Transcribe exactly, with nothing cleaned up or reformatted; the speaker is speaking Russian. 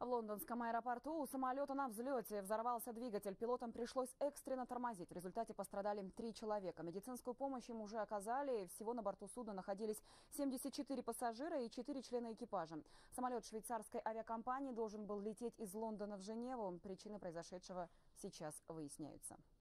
В лондонском аэропорту у самолета на взлете взорвался двигатель. Пилотам пришлось экстренно тормозить. В результате пострадали три человека. Медицинскую помощь им уже оказали. Всего на борту судна находились семьдесят четыре пассажира и четыре члена экипажа. Самолет швейцарской авиакомпании должен был лететь из Лондона в Женеву. Причины произошедшего сейчас выясняются.